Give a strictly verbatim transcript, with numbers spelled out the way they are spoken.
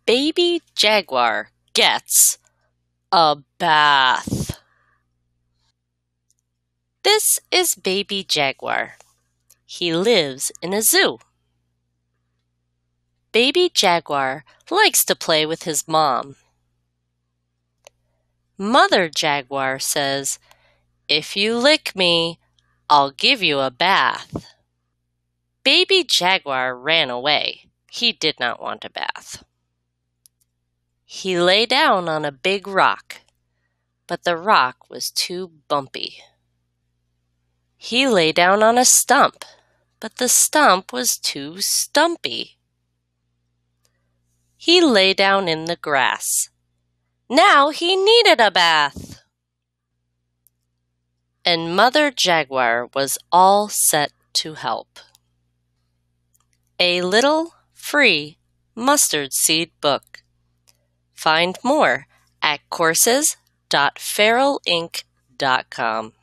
Baby Jaguar gets a bath. This is Baby Jaguar. He lives in a zoo. Baby Jaguar likes to play with his mom. Mother Jaguar says, "If you lick me, I'll give you a bath." Baby Jaguar ran away. He did not want a bath. He lay down on a big rock, but the rock was too bumpy. He lay down on a stump, but the stump was too stumpy. He lay down in the grass. Now he needed a bath. And Mother Jaguar was all set to help. A little free mustard seed book. Find more at courses dot feral inc dot com.